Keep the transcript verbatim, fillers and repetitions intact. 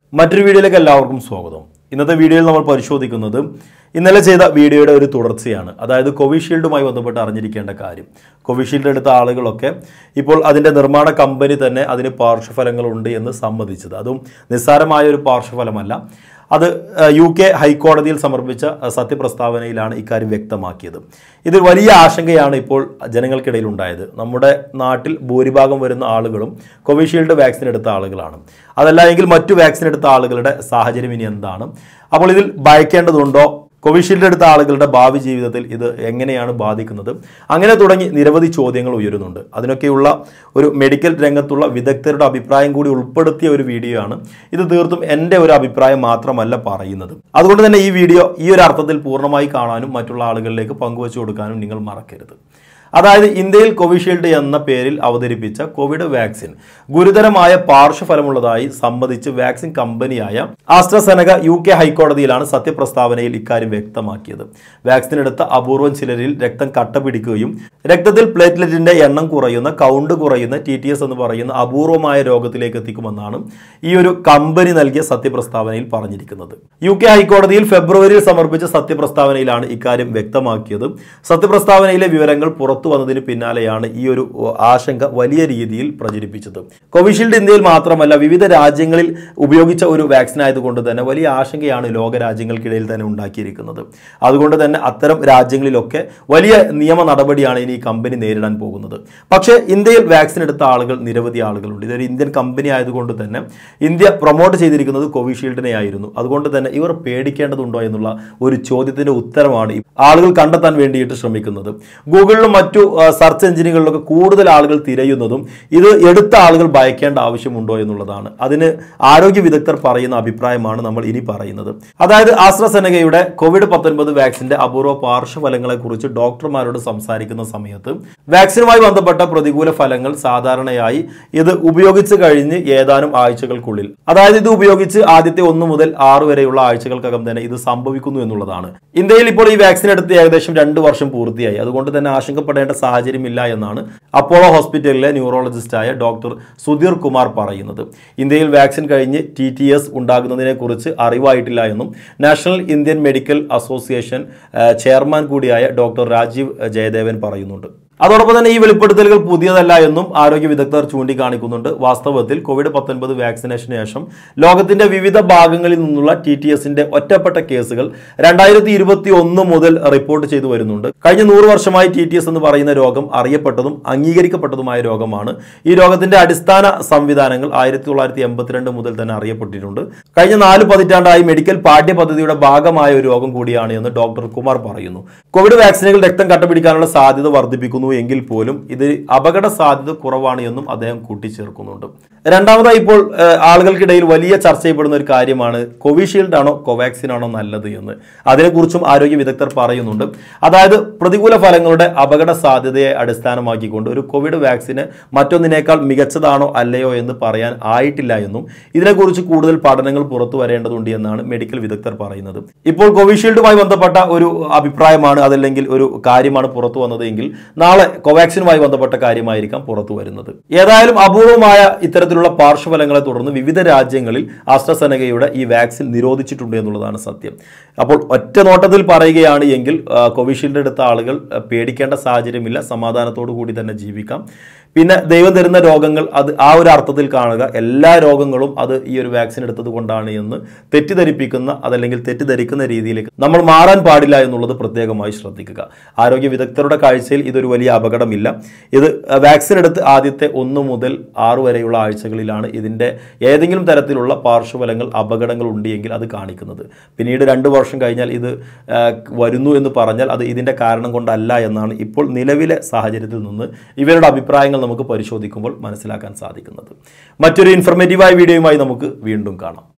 മറ്റൊരു വീഡിയോയിലേക്ക് എല്ലാവർക്കും സ്വാഗതം. ഇന്നത്തെ വീഡിയോയിൽ നമ്മൾ പരിശോധിക്കുന്നത് ഇന്നലെ ചെയ്ത വീഡിയോയുടെ ഒരു തുടർച്ചയാണ്. അതായത് കോവിഷീൽഡുമായി ബന്ധപ്പെട്ട് അറിഞ്ഞിരിക്കേണ്ട കാര്യം. കോവിഷീൽഡ് എടുത്ത ആളുകളൊക്കെ ഇപ്പോൾ അതിൻ്റെ നിർമ്മാണ കമ്പനി തന്നെ അതിന് പാർശ്വഫലങ്ങളുണ്ട് എന്ന് സമ്മതിച്ചത്. അതും നിസ്സാരമായ ഒരു പാർശ്വഫലമല്ല. അത് യു കെ ഹൈക്കോടതിയിൽ സമർപ്പിച്ച സത്യപ്രസ്താവനയിലാണ് ഇക്കാര്യം വ്യക്തമാക്കിയത്. ഇത് വലിയ ആശങ്കയാണ് ഇപ്പോൾ ജനങ്ങൾക്കിടയിൽ ഉണ്ടായത്. നമ്മുടെ നാട്ടിൽ ഭൂരിഭാഗം വരുന്ന ആളുകളും കോവിഷീൽഡ് വാക്സിൻ എടുത്ത ആളുകളാണ്. അതല്ല എങ്കിൽ മറ്റു വാക്സിൻ എടുത്ത ആളുകളുടെ സാഹചര്യം ഇനി എന്താണ്? അപ്പോൾ ഇതിൽ ഭയക്കേണ്ടതുണ്ടോ? കോവിഷീൽഡ് എടുത്ത ആളുകളുടെ ഭാവി ജീവിതത്തിൽ ഇത് എങ്ങനെയാണ് ബാധിക്കുന്നത്? അങ്ങനെ തുടങ്ങി നിരവധി ചോദ്യങ്ങൾ ഉയരുന്നുണ്ട്. അതിനൊക്കെയുള്ള ഒരു മെഡിക്കൽ രംഗത്തുള്ള വിദഗ്ധരുടെ അഭിപ്രായം കൂടി ഉൾപ്പെടുത്തിയ ഒരു വീഡിയോ ആണ് ഇത്. തീർത്തും എൻ്റെ ഒരു അഭിപ്രായം മാത്രമല്ല പറയുന്നത്. അതുകൊണ്ട് തന്നെ ഈ വീഡിയോ ഈ ഒരു അർത്ഥത്തിൽ പൂർണ്ണമായി കാണാനും മറ്റുള്ള ആളുകളിലേക്ക് പങ്കുവച്ചു കൊടുക്കാനും നിങ്ങൾ മറക്കരുത്. അതായത് ഇന്ത്യയിൽ കോവിഷീൽഡ് എന്ന പേരിൽ അവതരിപ്പിച്ച കോവിഡ് വാക്സിൻ ഗുരുതരമായ പാർശ്വഫലമുള്ളതായി സമ്മതിച്ച് വാക്സിൻ കമ്പനിയായ ആസ്ട്രസെനക യു കെ ഹൈക്കോടതിയിലാണ് സത്യപ്രസ്താവനയിൽ ഇക്കാര്യം വ്യക്തമാക്കിയത്. വാക്സിൻ എടുത്ത അപൂർവം ചിലരിൽ രക്തം കട്ട പിടിക്കുകയും രക്തത്തിൽ പ്ലേറ്റ്ലെറ്റിന്റെ എണ്ണം കുറയുന്ന, കൗണ്ട് കുറയുന്ന ടി ടി എസ് എന്ന് പറയുന്ന അപൂർവമായ രോഗത്തിലേക്ക് എത്തിക്കുമെന്നാണ് ഈ ഒരു കമ്പനി നൽകിയ സത്യപ്രസ്താവനയിൽ പറഞ്ഞിരിക്കുന്നത്. യു കെ ഹൈക്കോടതിയിൽ ഫെബ്രുവരിയിൽ സമർപ്പിച്ച സത്യപ്രസ്താവനയിലാണ് ഇക്കാര്യം വ്യക്തമാക്കിയത്. സത്യപ്രസ്താവനയിലെ വിവരങ്ങൾ പുറത്തു വന്നതിന് പിന്നാലെയാണ് ഈ ഒരു ആശങ്ക വലിയ രീതിയിൽ പ്രചരിപ്പിച്ചത്. കോവിഷീൽഡ് ഇന്ത്യയിൽ മാത്രമല്ല വിവിധ രാജ്യങ്ങളിൽ ഉപയോഗിച്ച ഒരു വാക്സിൻ ആയതുകൊണ്ട് തന്നെ വലിയ ആശങ്കയാണ് ലോക രാജ്യങ്ങൾക്കിടയിൽ തന്നെ ഉണ്ടാക്കിയിരിക്കുന്നത്. അതുകൊണ്ട് തന്നെ അത്തരം രാജ്യങ്ങളിലൊക്കെ വലിയ നിയമ നടപടിയാണ് ഇനി ഈ കമ്പനി നേരിടാൻ പോകുന്നത്. പക്ഷേ ഇന്ത്യയിൽ വാക്സിൻ എടുത്ത ആളുകൾ നിരവധി ആളുകളുണ്ട്. ഇതൊരു ഇന്ത്യൻ കമ്പനി ആയതുകൊണ്ട് തന്നെ ഇന്ത്യ പ്രൊമോട്ട് ചെയ്തിരിക്കുന്നത് കോവിഷീൽഡിനെ ആയിരുന്നു. അതുകൊണ്ട് തന്നെ ഇവർ പേടിക്കേണ്ടതുണ്ടോ എന്നുള്ള ഒരു ചോദ്യത്തിന്റെ ഉത്തരമാണ് ആളുകൾ കണ്ടെത്താൻ വേണ്ടിയിട്ട് ശ്രമിക്കുന്നത്. ഗൂഗിളിലും മറ്റു സെർച്ച് എഞ്ചിനുകളിലൊക്കെ കൂടുതൽ ആളുകൾ തിരയുന്നതും ഇത് എടുത്ത ആളുകൾ ഭയക്കേണ്ട ആവശ്യമുണ്ടോ എന്നുള്ളതാണ്. അതിന് ആരോഗ്യ വിദഗ്ധർ പറയുന്ന അഭിപ്രായമാണ് നമ്മൾ ഇനി പറയുന്നത്. അതായത് ആസ്ട്രസെനകയുടെ കോവിഡ് പത്തൊൻപത് വാക്സിന്റെ അപൂർവ പാർശ്വഫലങ്ങളെ കുറിച്ച് ഡോക്ടർമാരോട് സംസാരിക്കുന്ന സമയത്ത് വാക്സിനുമായി ബന്ധപ്പെട്ട പ്രതികൂല ഫലങ്ങൾ സാധാരണയായി ഇത് ഉപയോഗിച്ച് കഴിഞ്ഞ് ഏതാനും ആഴ്ചകൾക്കുള്ളിൽ, അതായത് ഇത് ഉപയോഗിച്ച് ആദ്യത്തെ ഒന്ന് മുതൽ ആറ് വരെയുള്ള ആഴ്ചകൾക്കകം തന്നെ ഇത് സംഭവിക്കുന്നു എന്നുള്ളതാണ്. ഇന്ത്യയിൽ ഇപ്പോൾ ഈ വാക്സിൻ എടുത്ത് ഏകദേശം രണ്ട് വർഷം പൂർത്തിയായി. അതുകൊണ്ട് തന്നെ ആശങ്കപ്പെടേണ്ട സാഹചര്യമില്ല എന്നാണ് അപ്പോളോ ഹോസ്പിറ്റലിലെ ന്യൂറോളജിസ്റ്റായ ഡോക്ടർ സുധീർ കുമാർ പറയുന്നത്. ഇന്ത്യയിൽ വാക്സിൻ കഴിഞ്ഞ് ടി ടി എസ് ഉണ്ടാകുന്നതിനെ കുറിച്ച് അറിവായിട്ടില്ല എന്നും national Indian medical association chairman കൂടിയായ ഡോക്ടർ രാജീവ് ജയദേവൻ പറയുന്നുണ്ട്. അതോടൊപ്പം തന്നെ ഈ വെളിപ്പെടുത്തലുകൾ പുതിയതല്ല എന്നും ആരോഗ്യ വിദഗ്ധർ ചൂണ്ടിക്കാണിക്കുന്നുണ്ട്. വാസ്തവത്തിൽ കോവിഡ് പത്തൊൻപത് വാക്സിനേഷന് ശേഷം ലോകത്തിന്റെ വിവിധ ഭാഗങ്ങളിൽ നിന്നുള്ള ടി ടി എസിന്റെ ഒറ്റപ്പെട്ട കേസുകൾ രണ്ടായിരത്തി ഇരുപത്തി ഒന്ന് മുതൽ റിപ്പോർട്ട് ചെയ്തു വരുന്നുണ്ട്. കഴിഞ്ഞ നൂറ് വർഷമായി ടി ടി എസ് എന്ന് പറയുന്ന രോഗം അറിയപ്പെട്ടതും അംഗീകരിക്കപ്പെട്ടതുമായ രോഗമാണ്. ഈ രോഗത്തിന്റെ അടിസ്ഥാന സംവിധാനങ്ങൾ ആയിരത്തി തൊള്ളായിരത്തി എൺപത്തിരണ്ട് മുതൽ തന്നെ അറിയപ്പെട്ടിട്ടുണ്ട്. കഴിഞ്ഞ നാല് പതിറ്റാണ്ടായി മെഡിക്കൽ പാഠ്യപദ്ധതിയുടെ ഭാഗമായ ഒരു രോഗം കൂടിയാണ് എന്ന് ഡോക്ടർ കുമാർ പറയുന്നു. കോവിഡ് വാക്സിനുകൾ രക്തം കട്ടപിടിക്കാനുള്ള സാധ്യത വർദ്ധിപ്പിക്കുന്നു എങ്കിൽ പോലും ഇത് അപകട സാധ്യത കുറവാണ് എന്നും അദ്ദേഹം കൂട്ടിച്ചേർക്കുന്നുണ്ട്. രണ്ടാമതായി ഇപ്പോൾ ആളുകൾക്കിടയിൽ വലിയ ചർച്ച ചെയ്യപ്പെടുന്ന ഒരു കാര്യമാണ് കോവിഷീൽഡ് ആണോ കോവാക്സിൻ ആണോ നല്ലത് എന്ന്. അതിനെക്കുറിച്ചും ആരോഗ്യ വിദഗ്ധർ പറയുന്നുണ്ട്. അതായത് പ്രതികൂല ഫലങ്ങളുടെ അപകട സാധ്യതയെ അടിസ്ഥാനമാക്കിക്കൊണ്ട് ഒരു കോവിഡ് വാക്സിന് മറ്റൊന്നിനേക്കാൾ മികച്ചതാണോ അല്ലയോ എന്ന് പറയാൻ ആയിട്ടില്ല എന്നും ഇതിനെക്കുറിച്ച് കൂടുതൽ പഠനങ്ങൾ പുറത്തു വരേണ്ടതുണ്ട് എന്നാണ് മെഡിക്കൽ വിദഗ്ധർ പറയുന്നത്. ഇപ്പോൾ കോവിഷീൽഡുമായി ബന്ധപ്പെട്ട ഒരു അഭിപ്രായമാണ്, അതല്ലെങ്കിൽ ഒരു കാര്യമാണ് പുറത്തു വന്നത് എങ്കിൽ നാളെ കോവാക്സിനുമായി ബന്ധപ്പെട്ട കാര്യമായിരിക്കാം പുറത്തു വരുന്നത്. ഏതായാലും അപൂർവമായ ഇത്തരത്തിലുള്ള പാർശ്വഫലങ്ങളെ തുടർന്ന് വിവിധ രാജ്യങ്ങളിൽ ആസ്ട്രസെനകയുടെ ഈ വാക്സിൻ നിരോധിച്ചിട്ടുണ്ട് എന്നുള്ളതാണ് സത്യം. അപ്പോൾ ഒറ്റ നോട്ടത്തിൽ പറയുകയാണ് എങ്കിൽ കോവിഷീൽഡ് എടുത്ത ആളുകൾ പേടിക്കേണ്ട സാഹചര്യമില്ല, സമാധാനത്തോടു കൂടി തന്നെ ജീവിക്കാം. പിന്നെ ദൈവം തരുന്ന രോഗങ്ങൾ അത് ആ ഒരു അർത്ഥത്തിൽ കാണുക. എല്ലാ രോഗങ്ങളും അത് ഈ ഒരു വാക്സിൻ എടുത്തത് കൊണ്ടാണ് എന്ന് തെറ്റിദ്ധരിപ്പിക്കുന്ന, അതല്ലെങ്കിൽ തെറ്റിദ്ധരിക്കുന്ന രീതിയിലേക്ക് നമ്മൾ മാറാൻ പാടില്ല എന്നുള്ളത് പ്രത്യേകമായി ശ്രദ്ധിക്കുക. ആരോഗ്യ വിദഗ്ധരുടെ കാഴ്ചയിൽ ഇതൊരു വലിയ അപകടമില്ല. ഇത് വാക്സിൻ എടുത്ത് ആദ്യത്തെ ഒന്ന് മുതൽ ആറ് വരെയുള്ള ആഴ്ചകളിലാണ് ഇതിൻ്റെ ഏതെങ്കിലും തരത്തിലുള്ള പാർശ്വഫലങ്ങൾ, അപകടങ്ങൾ ഉണ്ട് എങ്കിൽ അത് കാണിക്കുന്നത്. പിന്നീട് രണ്ട് വർഷം കഴിഞ്ഞാൽ ഇത് വരുന്നു എന്ന് പറഞ്ഞാൽ അത് ഇതിൻ്റെ കാരണം കൊണ്ടല്ല എന്നാണ് ഇപ്പോൾ നിലവിലെ സാഹചര്യത്തിൽ നിന്ന് ഇവരുടെ അഭിപ്രായങ്ങൾ നമുക്ക് പരിശോധിക്കുമ്പോൾ മനസ്സിലാക്കാൻ സാധിക്കുന്നത്. മറ്റൊരു ഇൻഫർമേറ്റീവായ വീഡിയോയുമായി നമുക്ക് വീണ്ടും കാണാം.